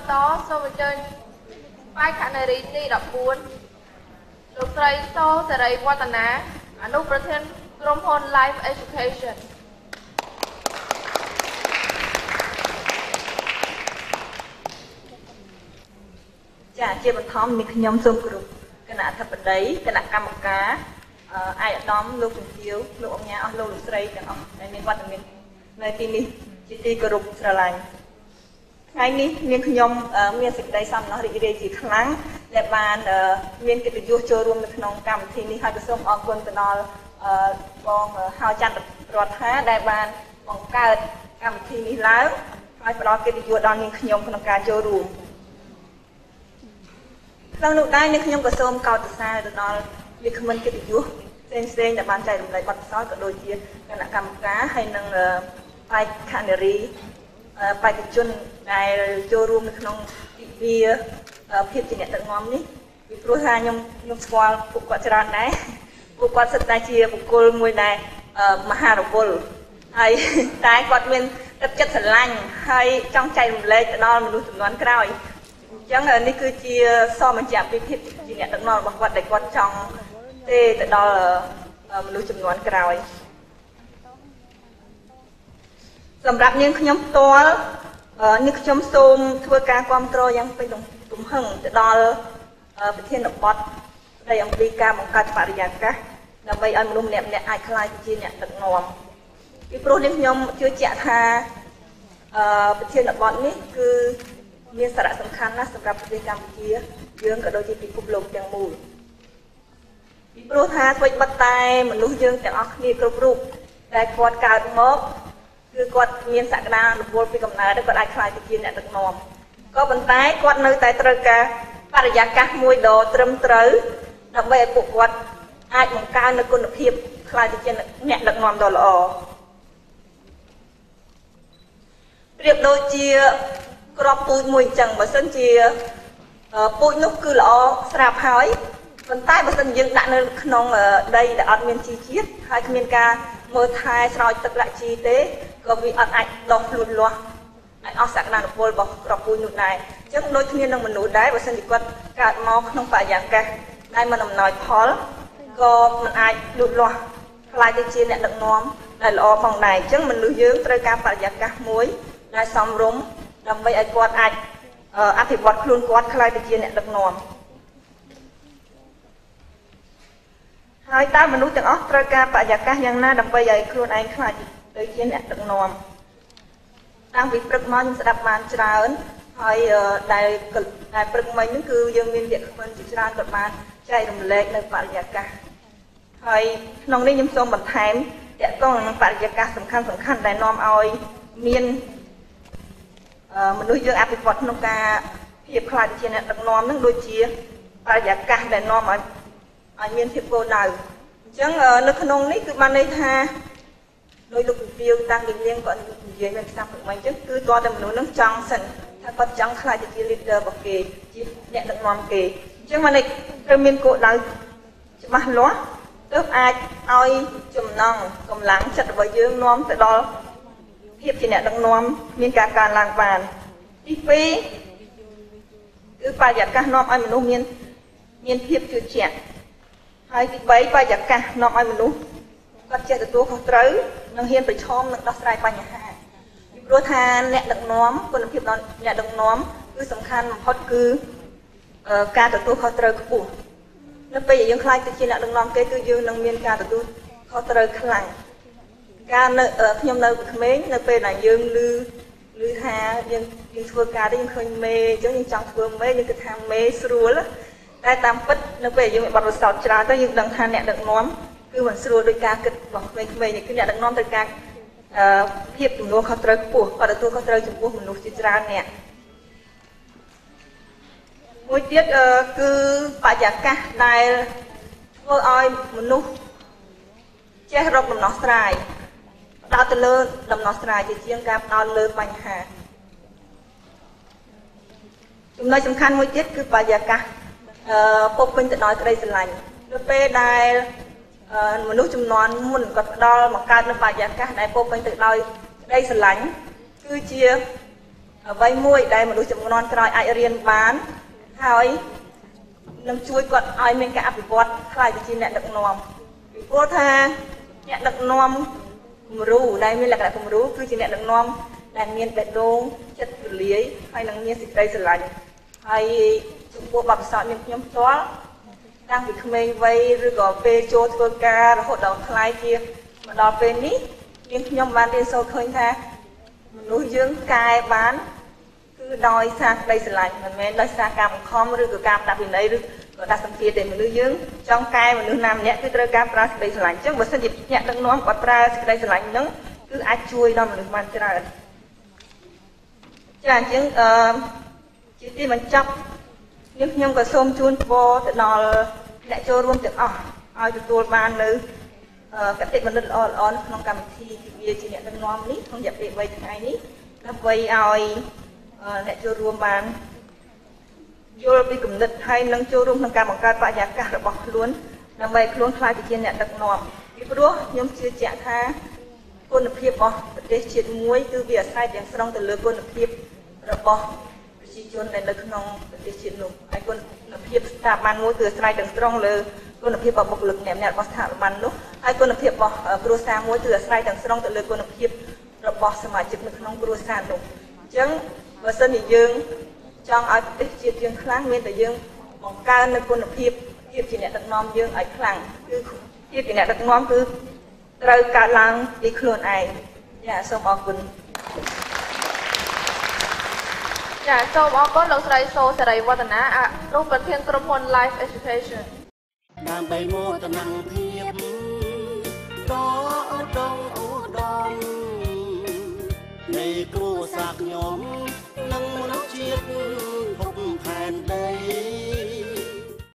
បន្តសូមអញ្ជើញបាយខនារីទី14លោកស្រីសូសេរីវឌ្ឍនាអនុប្រធានក្រុមហ៊ុន Life Education ចាជាបឋមនេះខ្ញុំសូមគោរពគណៈអធិបតីគណៈកម្មការឯកឧត្តមលោកជំទាវលោកអង្គការអស់លោកស្រីទាំងអស់ដែលមានវត្តមាននៅទីនេះជាទីគោរពស្រឡាញ់ថ្ងៃនេះនាងខ្ញុំមានសេចក្តីសំណោះរីករាយជាខ្លាំងដែលបានមានកិត្តិយសចូលរួមនៅក្នុងកម្មវិធីនេះហើយក៏សូមអរគុណទៅដល់បងហៅច័ន្ទរដ្ឋាដែលបានបង្កើតកម្មវិធីនេះឡើងហើយផ្ដល់កិត្តិយសដល់នាងខ្ញុំក្នុងការចូលរួមក្នុងនោះដែរនាងខ្ញុំក៏សូមកោតសរសើរទៅដល់វាគ្មិនកិត្តិយសផ្សេងៗដែលបានចែករំលែកបទពិសោធន៍ក៏ដូចជាគណៈកម្មការហើយនិងបេក្ខនារីបេក្ខជនដែលចូលរួមនៅក្នុងពិធីភាពជាអ្នកដឹកនាំនេះពីព្រោះថាខ្ញុំស្គាល់ពួកគាត់ច្រើនដែរពួកគាត់សិតតែជាបុគ្គលមួយដែលមហារវល់ហើយតែគាត់មានទឹកចិត្តស្រឡាញ់ហើយចង់ចែករំលែកទៅដល់មនុស្សជំនាន់ក្រោយអញ្ចឹងនេះគឺជាសបញ្ជាក់ពីភាពជាអ្នកដឹកនាំរបស់គាត់ដែលគាត់ចង់ទេទៅដល់មនុស្សចំនួនក្រោយសម្រាប់នាងខ្ញុំផ្ទាល់នាងខ្ញុំសូមធ្វើការគាំទ្រយ៉ាងពេញទំហឹងទៅដល់ប្រធានបទស្ដីអំពីការបង្កើតបរិយាកាសដើម្បីឲ្យមនុស្សម្នាក់ៗអាចក្លាយជាអ្នកដឹកនាំពីព្រោះនាងខ្ញុំជឿជាក់ថាប្រធានបទនេះគឺមានសារៈសំខាន់ណាស់សម្រាប់ប្រទេសកម្ពុជាយើងក៏ដូចជាពិភពលោកទាំងមូលពីព្រោះថាអ្វីបិទតែមនុស្សយើងទាំងអស់គ្នាគ្រប់រូបដែលគាត់កើតមកគឺគាត់មានសក្តានុពលពីកំណើតគាត់អាចក្លាយទៅជាអ្នកដឹកនាំក៏ប៉ុន្តែគាត់នៅតែត្រូវការបរិយាកាសមួយដ៏ត្រឹមត្រូវដើម្បីឲ្យពួកគាត់អាចបង្កើននូវគុណភាពក្លាយទៅជាអ្នកដឹកនាំដ៏ល្អប្រៀបដូចជាក្របពូជមួយអញ្ចឹងបើសិនជាពូជនោះគឺល្អស្រាប់ហើយប៉ុន្តែបើសិនយើងដាក់នៅក្នុងដីដែលអត់មានជីជាតិហើយគ្មានការមើលថែស្រោចទឹកដាក់ជីទេក៏វាអត់អាចដុះលូតលាស់អាចអស់សក្តានុពលរបស់ក្របពូជនោះដែរអញ្ចឹងដូចគ្នានឹងមនុស្សដែរបើសិនជាគាត់កើតមកក្នុងបរិយាកាសដែលមិនអំណោយផលក៏មិនអាចលូតលាស់ខ្លាយទៅជាអ្នកដឹកនាំដែលល្អផងដែរអញ្ចឹងមនុស្សយើងត្រូវការបរិយាកាសមួយដែលសមរម្យដើម្បីឲ្យគាត់អាចអភិវឌ្ឍខ្លួនគាត់ខ្លាយទៅជាអ្នកដឹកនាំហើយតើមនុស្សទាំងអស់ត្រូវការបរិយាកាសយ៉ាងណាដើម្បីឲ្យខ្លួនឯងខ្លាចទៅជាអ្នកដឹកនាំតាំងពីព្រឹកមកខ្ញុំស្ដាប់បានច្រើនហើយដែលព្រឹកមិញហ្នឹងគឺយើងមានវាគ្មិនជាច្រើនក៏បានចែករំលែកនៅបរិយាកាសហើយក្នុងនេះខ្ញុំសូមបន្ថែមទាក់ទងនឹងបរិយាកាសសំខាន់ដែលនាំឲ្យមានមនុស្សយើងអភិវឌ្ឍក្នុងការភាពខ្លាចជាអ្នកដឹកនាំហ្នឹងដូចជាបរិយាកាសដែលនាំឲ្យមានភាពគោលដៅអញ្ចឹងនៅក្នុងនេះគឺបានន័យថាដោយលោកជំទាវតាំងពីនាងគាត់និយាយនៅឆ្នាំព្រឹកមិញអញ្ចឹងគឺតើតែមនុស្សហ្នឹងចង់សិនថាគាត់ចង់ខ្លាចជា leader របស់គេជាអ្នកដឹកនាំគេអញ្ចឹងបានន័យត្រូវមានគោលដៅច្បាស់លាស់ទើបអាចឲ្យចំណងកម្លាំងចិត្តរបស់យើងនាំទៅដល់ភាពជាអ្នកដឹកនាំមានការកើនឡើងបានទី2គឺបរិយាកាសនាំឲ្យមនុស្សមានភាពជឿជាក់ហើយទី3បរិយាកាសនាំឲ្យមនុស្សគាត់ចេះទទួលខុសត្រូវនិងហ៊ានប្រឈមនឹងដោះស្រាយបញ្ហាពីព្រោះថាអ្នកដឹកនាំគុណភាពដល់អ្នកដឹកនាំគឺសំខាន់បំផុតគឺការទទួលខុសត្រូវខ្ពស់នៅពេលយើងខ្លាចទៅជាអ្នកដឹកនាំគេគឺយើងនឹងមានការទទួលខុសត្រូវខ្លាំងការនៅខ្ញុំនៅក្មេងនៅពេលដែលយើងឮថាយើងធ្វើការនេះយើងឃើញមេអញ្ចឹងយើងចង់ធ្វើមេយើងគិតថាមេស្រួលតែតាមពិតនៅពេលយើងមានបទពិសោធន៍ច្រើនទៅយើងដឹងថាអ្នកដឹកនាំគឺមិនស្រួលដោយការគិតរបស់ក្មេងៗនេះគឺអ្នកដឹកនាំត្រូវការភាពទំនួលខុសត្រូវខ្ពស់គាត់ទទួលខុសត្រូវចំពោះមនុស្សជាច្រើនអ្នកមួយទៀតគឺបរិយាកាសដែលធ្វើឲ្យមនុស្សចេះរកដំណោះស្រាយផ្ដោតទៅលើដំណោះស្រាយជាជាងការផ្ដោតលើបញ្ហាចំណុចសំខាន់មួយទៀតគឺបរិយាកាសពុកពេញទៅដោយក្តីស្រឡាញ់នៅពេលដែលមនុស្សចំនួនមុនគាត់ផ្ដល់បង្កើតនៅបរិយាកាសដែលពុកពេញទៅដោយក្តីស្រឡាញ់គឺជាអ្វីមួយដែលមនុស្សចំនួនក្រោយអាចរៀនបានហើយនឹងជួយគាត់ឲ្យមានការអភិវឌ្ឍខ្លាយទៅជាអ្នកដឹកនាំពីព្រោះថាអ្នកដឹកនាំគំរូដែលមានលក្ខណៈគំរូគឺជាអ្នកដឹកនាំដែលមានបេះដូងចិត្តទូលាយហើយនឹងមានសេចក្តីស្រឡាញ់ហើយចំពោះបទពិសោធន៍នាងខ្ញុំផ្ទាល់តាំងពីក្មេងវ័យឬក៏ពេលចូលធ្វើការរហូតដល់ខ្លាយជាមកដល់ពេលនេះនាងខ្ញុំបានរៀនសូត្រឃើញថាមនុស្សយើងកែបានគឺដោយសារក្តីស្រឡាញ់មិនមែនដោយសារការបង្ខំឬក៏ការដាក់វិន័យឬក៏ដាក់សម្ពាធទេមនុស្សយើងចង់កែមនុស្សណាម្នាក់គឺត្រូវការប្រើសេចក្តីស្រឡាញ់អញ្ចឹងបើសិនជាអ្នកដឹកនាំគាត់ប្រើសេចក្តីស្រឡាញ់ហ្នឹងគឺអាចជួយដល់មនុស្សបានច្រើនចាអញ្ចឹងជាទីបញ្ចប់នាងខ្ញុំក៏សូមជូនពរទៅដល់អ្នកចូលរួមទាំងអស់ឲ្យទទួលបាននៅកតិបណ្ឌិតល្អៗក្នុងកម្មវិធីវាជាអ្នកដឹកនាំនេះក្នុងរយៈពេល3ថ្ងៃនេះដើម្បីឲ្យអ្នកចូលរួមបានយល់ពីគំនិតហើយនឹងចូលរួមក្នុងការបង្កើតបរិយាកាសរបស់ខ្លួនដើម្បីខ្លួនខ្លាចជាអ្នកដឹកនាំពីព្រោះខ្ញុំជឿជាក់ថាគុណភាពរបស់ប្រទេសជាតិមួយគឺវាអាស្រ័យទាំងស្រុងទៅលើគុណភាពរបស់ប្រជាជនដែលនៅក្នុងប្រទេសជាតិនោះហើយគុណភាពស្ថាប័នមួយគឺអាស្រ័យទាំងស្រុងលើគុណភាពរបស់បុគ្គលិកម្នាក់ៗរបស់ស្ថាប័ននោះហើយគុណភាពរបស់គ្រួសារមួយគឺអាស្រ័យទាំងស្រុងទៅលើគុណភាពរបស់សមាជិកនៅក្នុងគ្រួសារនោះអញ្ចឹងបើសិនជាយើងចង់ឲ្យប្រទេសជាតិយើងខ្លាំងមានតែយើងបង្កើននៅគុណភាពជាអ្នកដឹកនាំយើងឲ្យខ្លាំងគឺជាអ្នកដឹកនាំគឺត្រូវកើតឡើងពីខ្លួនឯងចាសូមអរគុណចាសូមអរគុណលោកស្រីសូសេរីវឌ្ឍនាអនុប្រធានក្រុមហ៊ុន Life Education ដើម្បីមោទនភាពដ៏ឧត្តមនៃគ្រួសារខ្ញុំ